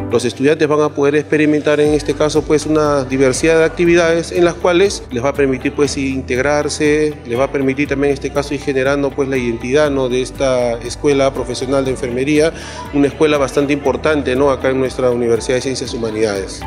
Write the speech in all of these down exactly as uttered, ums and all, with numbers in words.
Los estudiantes van a poder experimentar en este caso pues una diversidad de actividades en las cuales les va a permitir pues integrarse, les va a permitir también en este caso ir generando pues la identidad, ¿no?, de esta escuela profesional de enfermería, una escuela bastante importante, ¿no?, acá en nuestra Universidad de Ciencias y Humanidades.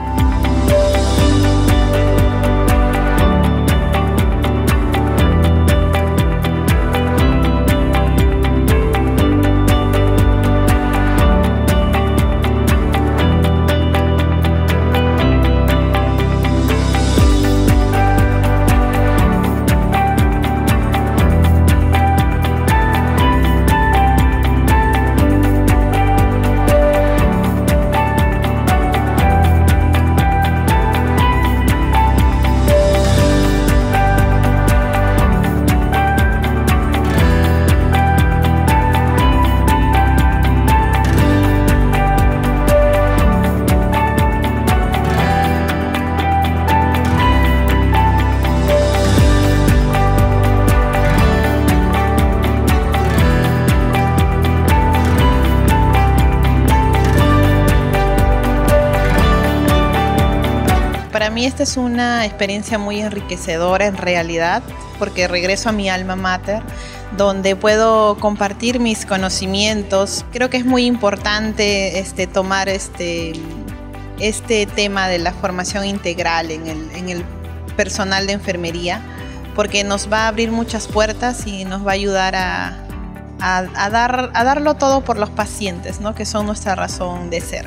Para mí esta es una experiencia muy enriquecedora en realidad, porque regreso a mi alma mater, donde puedo compartir mis conocimientos. Creo que es muy importante este, tomar este, este tema de la formación integral en el, en el personal de enfermería, porque nos va a abrir muchas puertas y nos va a ayudar a, a, a, dar, a darlo todo por los pacientes, ¿no?, que son nuestra razón de ser.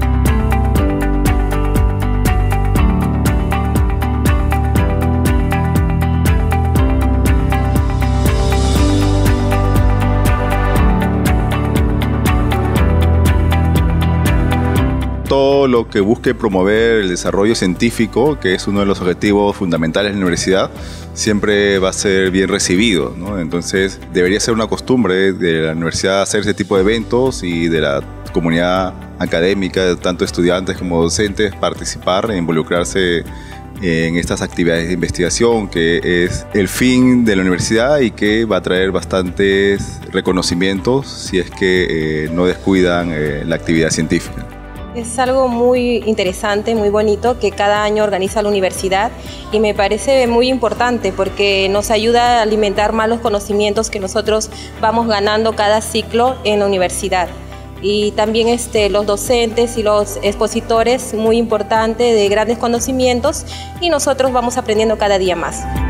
Todo lo que busque promover el desarrollo científico, que es uno de los objetivos fundamentales de la universidad, siempre va a ser bien recibido, ¿no? Entonces debería ser una costumbre de la universidad hacer ese tipo de eventos y de la comunidad académica, tanto estudiantes como docentes, participar e involucrarse en estas actividades de investigación, que es el fin de la universidad y que va a traer bastantes reconocimientos si es que eh, no descuidan eh, la actividad científica. Es algo muy interesante, muy bonito, que cada año organiza la universidad y me parece muy importante porque nos ayuda a alimentar más los conocimientos que nosotros vamos ganando cada ciclo en la universidad. Y también este, los docentes y los expositores, muy importante, de grandes conocimientos, y nosotros vamos aprendiendo cada día más.